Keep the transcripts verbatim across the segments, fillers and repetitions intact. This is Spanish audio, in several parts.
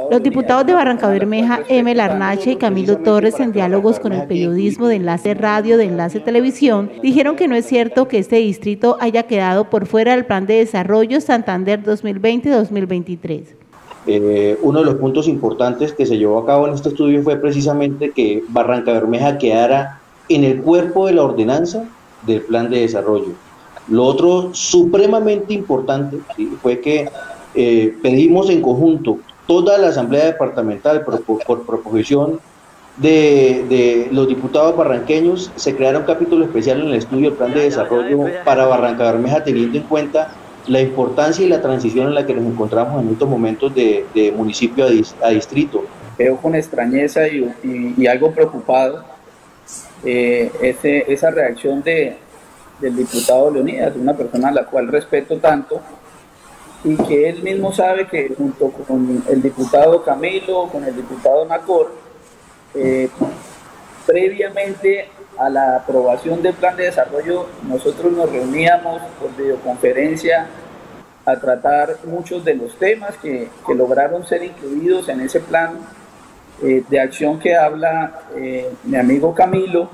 Los diputados de Barrancabermeja, Emel Arnache y Camilo Torres, en diálogos con el periodismo de Enlace Radio, de Enlace Televisión, dijeron que no es cierto que este distrito haya quedado por fuera del Plan de Desarrollo Santander dos mil veinte a dos mil veintitrés. Eh, uno de los puntos importantes que se llevó a cabo en este estudio fue precisamente que Barrancabermeja quedara en el cuerpo de la ordenanza del Plan de Desarrollo. Lo otro supremamente importante, ¿sí?, fue que eh, pedimos en conjunto toda la Asamblea Departamental por, por, por proposición de, de los diputados barranqueños. Se creara un capítulo especial en el estudio del Plan de Desarrollo para Barrancabermeja, teniendo en cuenta la importancia y la transición en la que nos encontramos en estos momentos de, de municipio a, dis, a distrito. Veo con extrañeza y, y, y algo preocupado eh, ese, esa reacción de, del diputado Leonidas, una persona a la cual respeto tanto, y que él mismo sabe que junto con el diputado Camilo, con el diputado Nacor, eh, previamente a la aprobación del plan de desarrollo, nosotros nos reuníamos por videoconferencia a tratar muchos de los temas que, que lograron ser incluidos en ese plan eh, de acción que habla eh, mi amigo Camilo,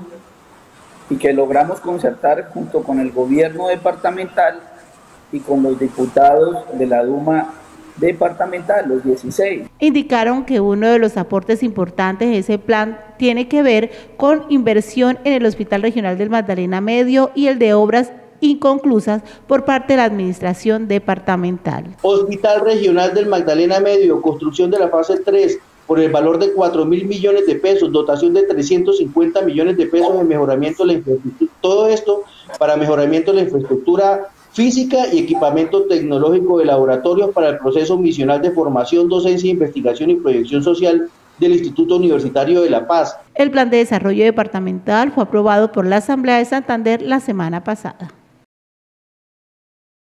y que logramos concertar junto con el gobierno departamental y con los diputados de la Duma departamental, los dieciséis. Indicaron que uno de los aportes importantes de ese plan tiene que ver con inversión en el Hospital Regional del Magdalena Medio y el de obras inconclusas por parte de la administración departamental. Hospital Regional del Magdalena Medio, construcción de la fase tres por el valor de cuatro mil millones de pesos, dotación de trescientos cincuenta millones de pesos en mejoramiento de la infraestructura, todo esto para mejoramiento de la infraestructura física y equipamiento tecnológico de laboratorios para el proceso misional de formación, docencia, investigación y proyección social del Instituto Universitario de La Paz. El Plan de Desarrollo Departamental fue aprobado por la Asamblea de Santander la semana pasada.